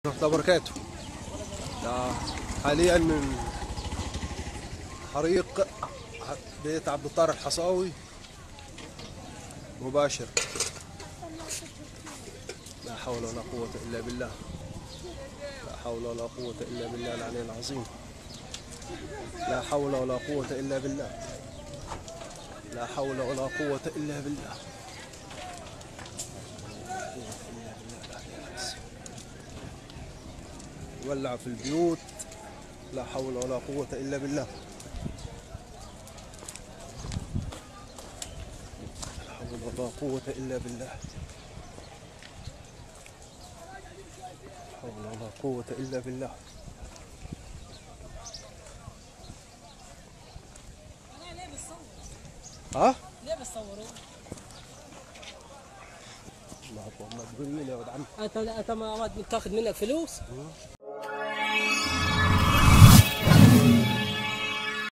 ورحمة الله وبركاته. حاليا من حريق بيت عبد الطارق الحصاوي مباشر. لا حول ولا قوة إلا بالله، لا حول ولا قوة إلا بالله العلي العظيم، لا حول ولا قوة إلا بالله، لا حول ولا قوة إلا بالله. ولع في البيوت، لا حول ولا قوة إلا بالله، لا حول ولا قوة إلا بالله، لا حول ولا قوة إلا بالله. ليه بتصور؟ ها؟ ليه بتصوروا؟ ما هو مجبورين يا ولد عم. انت ما تاخذ منك فلوس؟